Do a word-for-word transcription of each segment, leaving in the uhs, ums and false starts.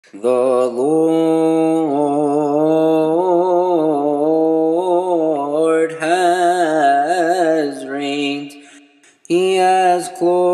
The Lord has reigned. He has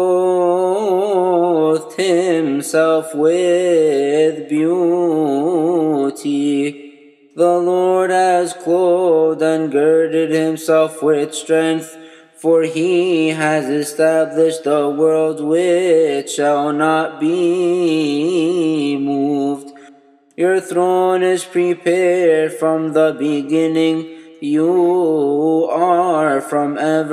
clothed himself with beauty. The Lord has clothed and girded himself with strength, for he has established the world which shall not be moved. Your throne is prepared from the beginning. You are from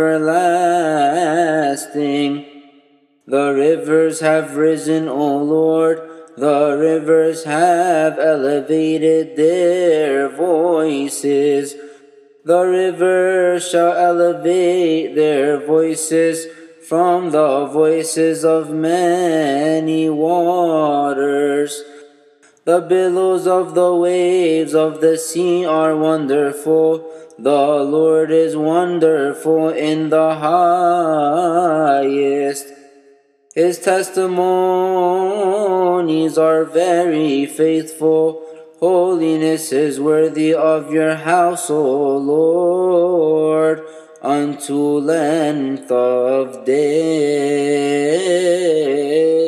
everlasting. The rivers have risen, O Lord. The rivers have elevated their voices. The rivers shall elevate their voices from the voices of many waters. The billows of the waves of the sea are wonderful. The Lord is wonderful in the highest. His testimonies are very faithful. Holiness is worthy of your house, O Lord, unto length of days.